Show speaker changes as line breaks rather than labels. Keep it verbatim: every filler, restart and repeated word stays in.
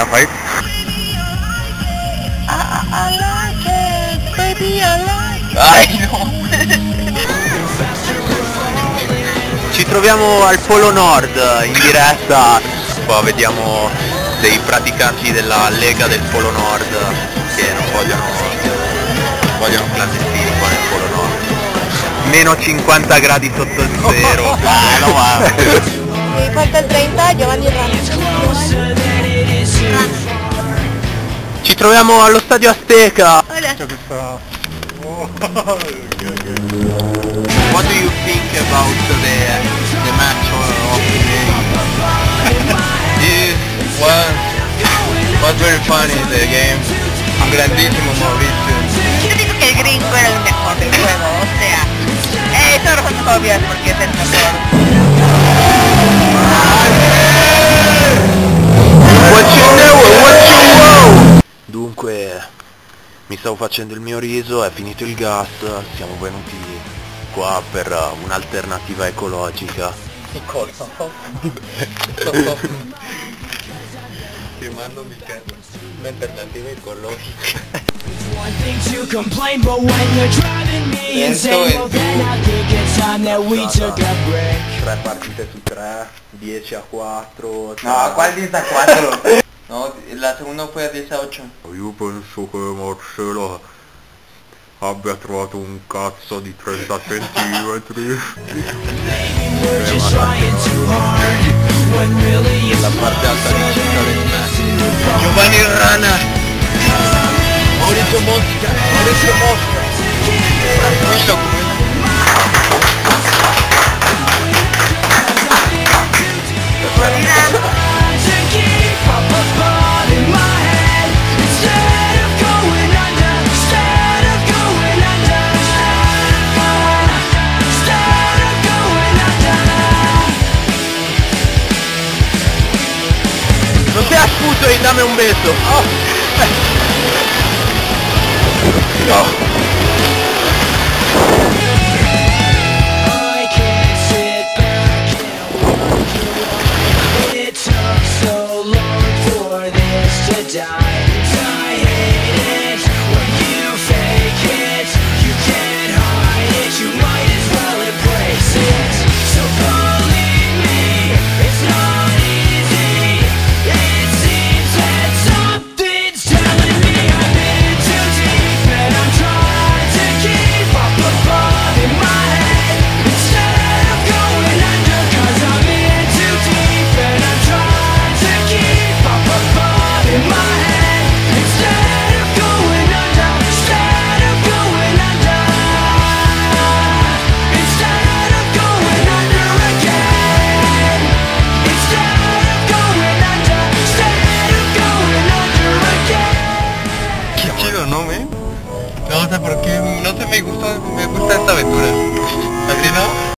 una fight?
I, I like it, baby, I like it.
Dai, no!
Ci troviamo al Polo Nord in diretta. Qua vediamo dei praticanti della Lega del Polo Nord che non vogliono, vogliono clandestini qua nel Polo Nord. Meno cinquanta gradi sotto il zero. Ah, no, ma...
Mi falta il trenta, Giovanni Ramos.
Ci troviamo allo Stadio Azteca.
Hola.
What do you think about the, the match of the game?
This was, was very funny, the game. Un grandissimo Mauricio.
Yo digo que el gringo era el mejor del juego, o sea, eh, son razones obvias porque es el mejor.
What you know, what you know? Dunque, mi stavo facendo il mio riso, è finito il gas, siamo venuti qua per un'alternativa ecologica.
Firmando mi casa, un'alternativa ecologica.
Tre partite su tre, dieci a quattro.
No, ¿cuál diez a cuatro? No, la segunda fue a diez a ocho.
Io penso che Marcelo abbia trovato un cazzo di trenta centimetri.
La parte alta di città del Messi. Giovanni Rana. Maurizio Mosca. Maurizio Mosca. Visto come...
Non seas puto y dame un beso. Oh. No.